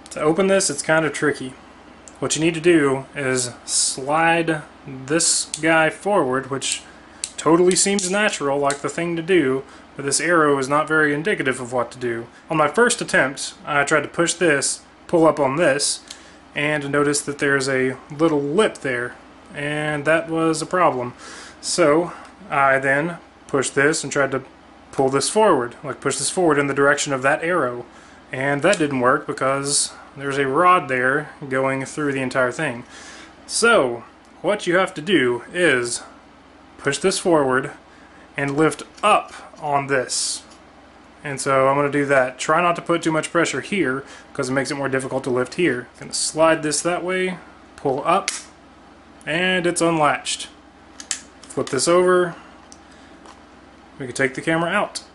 To open this, it's kind of tricky. What you need to do is slide this guy forward, which totally seems natural, like the thing to do, but this arrow is not very indicative of what to do. On my first attempt, I tried to push this, pull up on this, and notice that there's a little lip there, and that was a problem. So I then pushed this and tried to pull this forward, like push this forward in the direction of that arrow, and that didn't work because there's a rod there going through the entire thing. So what you have to do is push this forward and lift up on this. And so I'm going to do that. Try not to put too much pressure here because it makes it more difficult to lift here. I'm going to slide this that way, pull up, and it's unlatched. Flip this over. We can take the camera out.